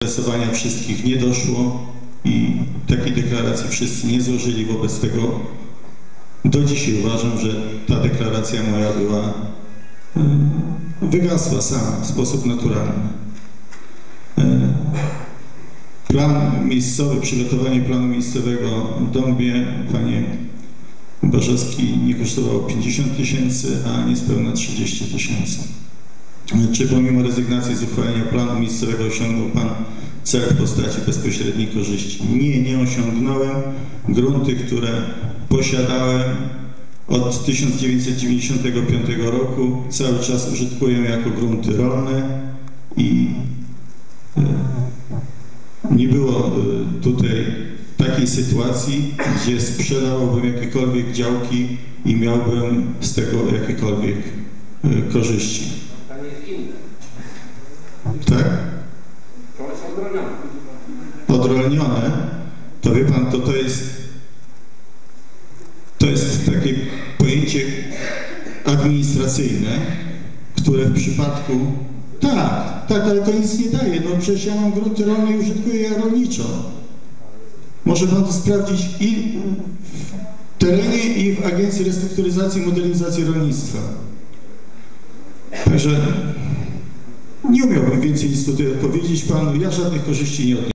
Zainteresowania wszystkich nie doszło i takiej deklaracji wszyscy nie złożyli. Wobec tego do dzisiaj uważam, że ta deklaracja moja była wygasła sama w sposób naturalny. Plan miejscowy, przygotowanie planu miejscowego w Dąbie, panie Bożowski, nie kosztowało 50 000, a niespełna 30 000. Czy pomimo rezygnacji z uchwalenia planu miejscowego osiągnął pan cel w postaci bezpośredniej korzyści? Nie osiągnąłem. Grunty, które posiadałem od 1995 roku, cały czas użytkuję jako grunty rolne i nie było tutaj takiej sytuacji, gdzie sprzedałbym jakiekolwiek działki i miałbym z tego jakiekolwiek korzyści. Tak? Odrolnione, to wie pan, to jest takie pojęcie administracyjne, które w przypadku... Tak, ale to nic nie daje. No przecież ja mam grunty rolne i użytkuję je rolniczo. Może pan to sprawdzić i w terenie, i w Agencji Restrukturyzacji i Modernizacji Rolnictwa. Także nie umiałbym więcej nic tutaj odpowiedzieć panu. Ja żadnych korzyści nie odniosłem.